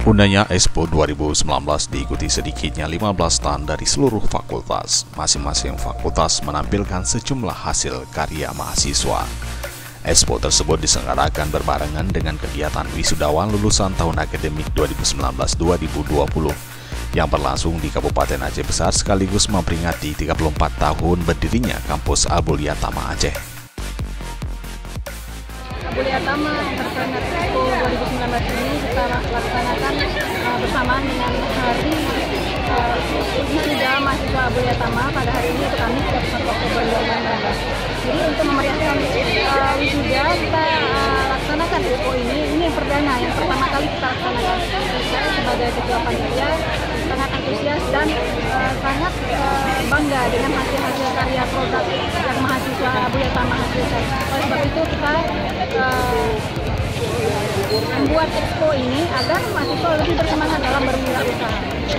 Undanya Expo 2019 diikuti sedikitnya 15 stand dari seluruh fakultas. Masing-masing fakultas menampilkan sejumlah hasil karya mahasiswa. Expo tersebut diselenggarakan berbarengan dengan kegiatan wisudawan lulusan tahun akademik 2019-2020 yang berlangsung di Kabupaten Aceh Besar sekaligus memperingati 34 tahun berdirinya kampus Abulia Tama Aceh. Abulia Tama Entrepreneur Expo 2019 ini kita laksanakan bersamaan dengan hari wisuda mahasiswa Abulia Tama pada hari ini untuk kami 31 Oktober 2019. Jadi untuk memeriahkan wisuda kita laksanakan Expo ini yang perdana, yang pertama kali kita laksanakan. Saya sebagai ketua panitia sangat antusias dan sangat bangga dengan hasil-hasil karya produk yang mahasiswa Abulia Tama hasilkan. Oleh sebab itu kita membuat Expo ini agar mahasiswa lebih bersemangat dalam berwirausaha.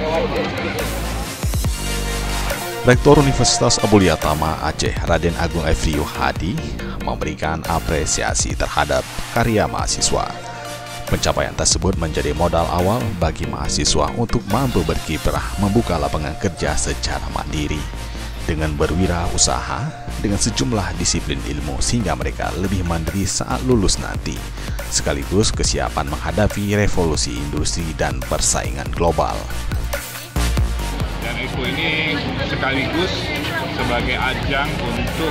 Rektor Universitas Abulia Tama Aceh, Raden Agung Efriu Hadi, memberikan apresiasi terhadap karya mahasiswa. Pencapaian tersebut menjadi modal awal bagi mahasiswa untuk mampu berkiprah membuka lapangan kerja secara mandiri dengan berwirausaha dengan sejumlah disiplin ilmu sehingga mereka lebih mandiri saat lulus nanti, sekaligus kesiapan menghadapi revolusi industri dan persaingan global. Dan Expo ini sekaligus sebagai ajang untuk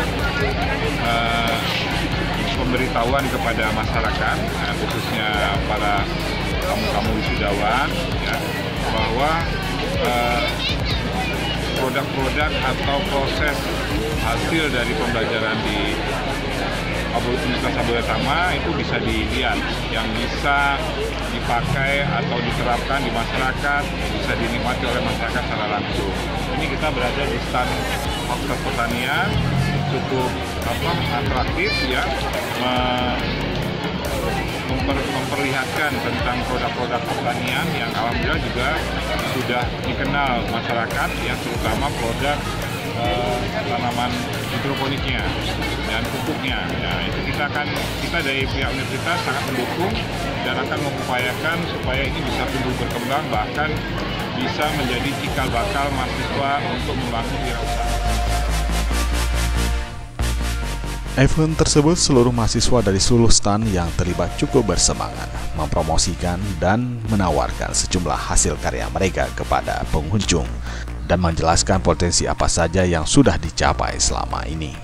pemberitahuan kepada masyarakat, khususnya para tamu-tamu wisudawan, ya, bahwa produk-produk atau proses hasil dari pembelajaran di Universitas Abulia Tama itu bisa dilihat, yang bisa dipakai atau diterapkan di masyarakat, bisa dinikmati oleh masyarakat secara langsung. Ini kita berada di stand Fakultas Pertanian, cukup atraktif, ya, memperlihatkan tentang produk-produk pertanian yang alhamdulillah juga sudah dikenal masyarakat, yang terutama produk tanaman hidroponiknya dan pupuknya. Nah, itu kita dari pihak universitas sangat mendukung dan akan mengupayakan supaya ini bisa tumbuh berkembang, bahkan bisa menjadi cikal bakal mahasiswa untuk membangun wirausaha. Event tersebut seluruh mahasiswa dari seluruh stand yang terlibat cukup bersemangat mempromosikan dan menawarkan sejumlah hasil karya mereka kepada pengunjung dan menjelaskan potensi apa saja yang sudah dicapai selama ini.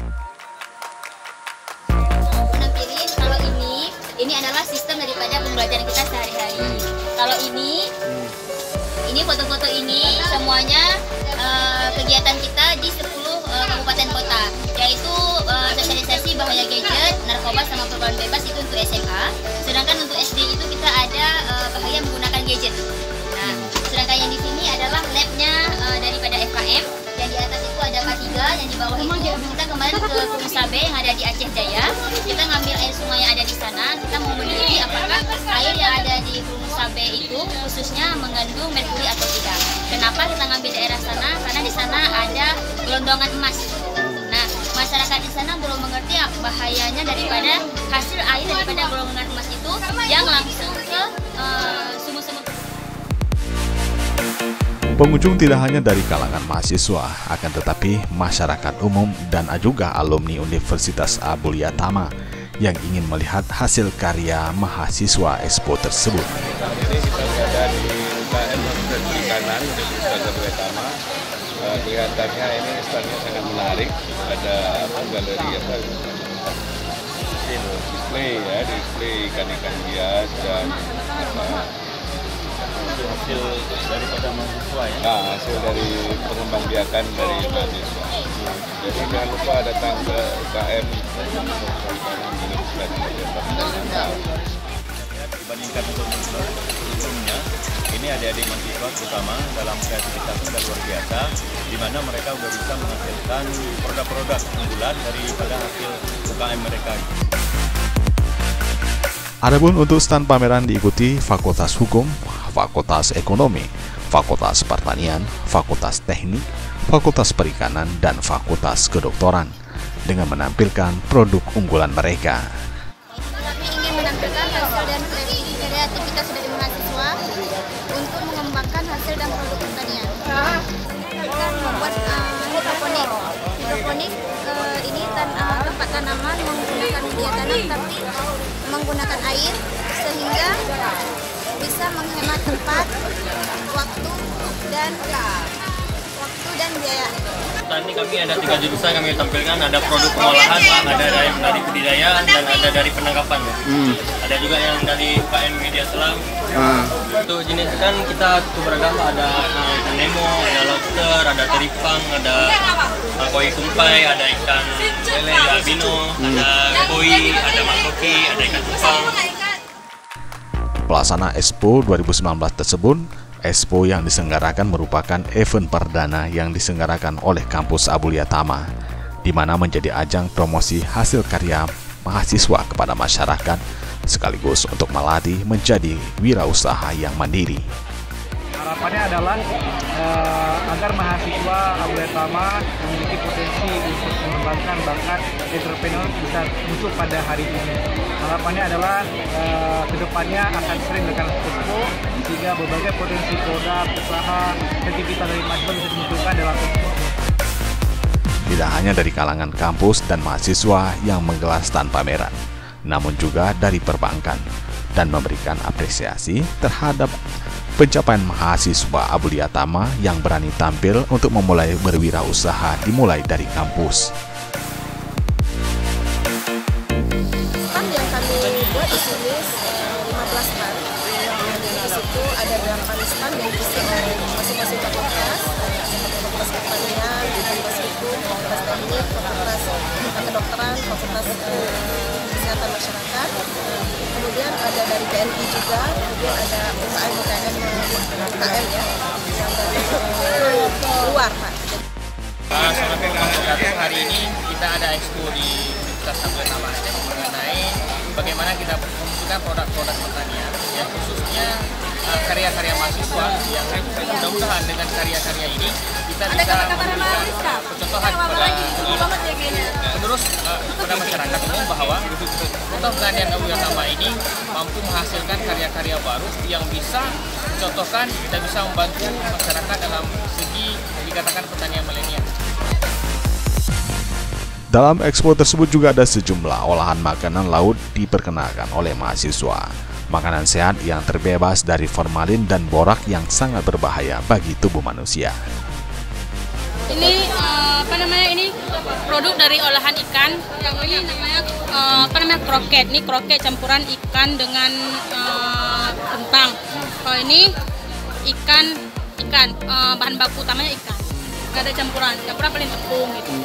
Kalau ini adalah sistem daripada pembelajaran kita sehari-hari. Kalau ini foto-foto ini semuanya kegiatan kita di 10 kabupaten kota, yaitu sosialisasi bahaya gadget, narkoba sama pergaulan bebas itu untuk SMA. Sedangkan untuk SD itu kita ada bahaya menggunakan gadget. Nah, sedangkan yang di sini adalah labnya daripada FKM. Yang di atas itu ada K3, yang di bawah itu kita kemarin ke Gunung Sabe yang ada di Aceh Jaya. Kita ngambil air sungai yang ada di sana. Kita mau meneliti apakah air yang ada di Gunung Sabe itu khususnya mengandung merkuri atau tidak. Kenapa kita ngambil daerah sana? Karena di sana ada gelondongan emas. Nah, masyarakat di sana belum mengerti bahayanya daripada hasil air daripada gelondongan emas itu yang langsung ke sumur-sumur. Pengunjung tidak hanya dari kalangan mahasiswa, akan tetapi masyarakat umum dan juga alumni Universitas Abulia Tama yang ingin melihat hasil karya mahasiswa Expo tersebut. Saat ini kita berada di UKM Perikanan Universitas Abulia Tama. Kelihatannya ini standnya sangat menarik. Ada galeri display ikan-ikan hias dan hasil daripada mahasiswa, ya? Nah, hasil dari pengembang biakan dari mahasiswa. Jadi jangan lupa datang ke UKM dibandingkan untuk sebelumnya. Ini adik-adik mahasiswa terutama dalam kreativitasnya sudah luar biasa, di mana mereka sudah bisa menghasilkan produk-produk unggulan daripada hasil UKM mereka. Adapun untuk stand pameran diikuti Fakultas Hukum, Fakultas Ekonomi, Fakultas Pertanian, Fakultas Teknik, Fakultas Perikanan, dan Fakultas Kedokteran dengan menampilkan produk unggulan mereka. Kami ingin menampilkan hasil dan kreativitas kreativitas dari mahasiswa untuk mengembangkan hasil dan produk pertanian. Kita membuat hidroponik. Hidroponik ini tempat tanaman menggunakan media tanam tapi menggunakan air sehingga bisa menghemat tempat, waktu dan biaya. Tadi kami ada 3 jurusan kami tampilkan, ada produk pengolahan, ada dari budidaya dan ada dari penangkapan. Ada juga yang dari UKM Media Selam. Untuk jenis ikan kita beragam, ada ikan nemo, ada lobster, ada teripang, ada koi kumpai, ada ikan lele, ada albino, ada koi, ada makoki, ada ikan cupang. Pelaksana Expo 2019 tersebut, Expo yang diselenggarakan merupakan event perdana yang diselenggarakan oleh kampus Abulia Tama, di mana menjadi ajang promosi hasil karya mahasiswa kepada masyarakat, sekaligus untuk melatih menjadi wirausaha yang mandiri. Harapannya adalah agar mahasiswa Abulia Tama memiliki potensi untuk mengembangkan bakat entrepreneur bisa muncul pada hari ini. Harapannya adalah kedepannya akan sering dengan Expo sehingga berbagai potensi produk, usaha, kreativitas dari mahasiswa bisa dimunculkan dalam Expo. Tidak hanya dari kalangan kampus dan mahasiswa yang menggelar stand pameran, namun juga dari perbankan, dan memberikan apresiasi terhadap pencapaian mahasiswa Abulia Tama yang berani tampil untuk memulai berwirausaha dimulai dari kampus. Stand yang kami buat di sini 15 stand. Di situ ada 8 stand yang diisi oleh masing-masing fakultas, fakultas pertanian, fakultas hukum, fakultas teknik, fakultas kedokteran, fakultas kesehatan masyarakat. Kemudian ada dari BNI juga, kemudian ada UKM ya, yang dari luar Pak. Hari ini kita ada expo di Universitas Abulia Tama mengenai bagaimana kita memunculkan produk-produk pertanian, yang khususnya karya-karya mahasiswa yang mudah-mudahan dengan karya-karya ini kita bisa memberikan contohan kepada masyarakat umum bahwa produk pertanian Abulia Tama ini mampu menghasilkan karya-karya baru yang bisa dicontohkan, kita bisa membantu masyarakat dalam segi dikatakan pertanian milenial. Dalam expo tersebut juga ada sejumlah olahan makanan laut diperkenalkan oleh mahasiswa. Makanan sehat yang terbebas dari formalin dan borak yang sangat berbahaya bagi tubuh manusia. Ini ini produk dari olahan ikan. Yang ini namanya kroket. Ini kroket campuran ikan dengan kentang. Kalau ini ikan bahan baku utamanya ikan. Nggak ada campuran paling tepung gitu.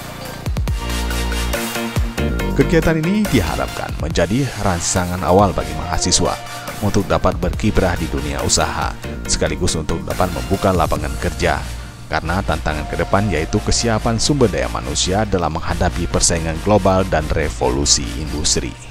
Kegiatan ini diharapkan menjadi rangsangan awal bagi mahasiswa untuk dapat berkiprah di dunia usaha, sekaligus untuk dapat membuka lapangan kerja, karena tantangan ke depan yaitu kesiapan sumber daya manusia dalam menghadapi persaingan global dan revolusi industri.